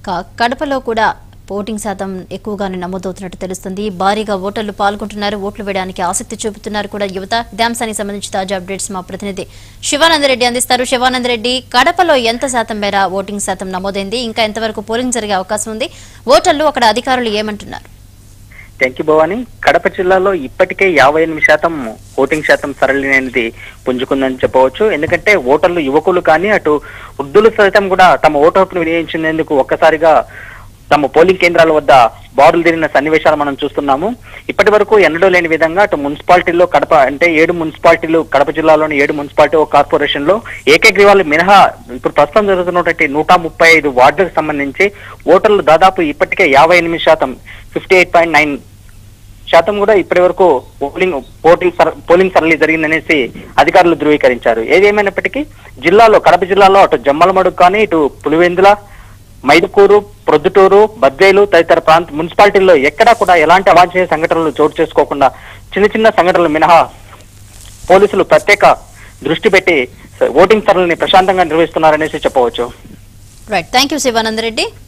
కడపలో కూడా ఓటింగ్ శాతం ఎక్కువగానే నమోదవుతున్నట్టు తెలుస్తుంది. భారీగా ఓటర్లు పాల్గొంటున్నారు, ఓట్లు వేయడానికి ఆసక్తి చూపుతున్నారు కూడా యువత. డామ్సానికి సంబంధించి తాజా అప్డేట్స్ మా ప్రతినిధి శివానందరెడ్డి అందిస్తారు. శివానందరెడ్డి, కడపలో ఎంత శాతం మేర ఓటింగ్ శాతం నమోదైంది, ఇంకా ఎంతవరకు పోలింగ్ జరిగే అవకాశం ఉంది, ఓటర్లు అక్కడ అధికారులు ఏమంటున్నారు? Thank you Bhavani. కడప జిల్లాలో ఇప్పటికే 58% ఓటింగ్ శాతం సరళమైనది పుంజుకుందని చెప్పవచ్చు. ఎందుకంటే ఓటర్లు యువకులు కానీ అటు వృద్ధులు సైతం కూడా తమ ఓటు హక్కును వినియోగించేందుకు ఒక్కసారిగా తమ పోలింగ్ కేంద్రాల వద్ద బారులు తిరిగిన సన్నివేశాలు మనం చూస్తున్నాము. ఇప్పటి వరకు ఎన్నడూ లేని విధంగా అటు మున్సిపాలిటీల్లో కడప అంటే 7 మున్సిపాలిటీలు, కడప జిల్లాలోని 7 మున్సిపాలిటీ ఒక కార్పొరేషన్ లో ఏకగ్రీవాలు మినహా ఇప్పుడు ప్రస్తుతం జరుగుతున్నటువంటి 135 వార్డులకు సంబంధించి ఓటర్లు దాదాపు ఇప్పటికే 58%, 58.9% కూడా ఇప్పటి వరకు పోలింగ్ సరళి జరిగిందనేసి అధికారులు ధృవీకరించారు. ఏదేమైనప్పటికీ జిల్లాలో, కడప జిల్లాలో అటు జమ్మలమడుగు కానీ, ఇటు పులివెందుల, మైదుకూరు, ప్రొద్దుటూరు, బద్వేలు తదితర మున్సిపాలిటీల్లో ఎక్కడా కూడా ఎలాంటి అవాంఛనీయ సంఘటనలు చోటు చేసుకోకుండా చిన్న చిన్న సంఘటనలు మినహా పోలీసులు ప్రత్యేక దృష్టి పెట్టి ఓటింగ్ సరళిని ప్రశాంతంగా నిర్వహిస్తున్నారనేసి చెప్పవచ్చు. Right, thank you Sivananda Reddy.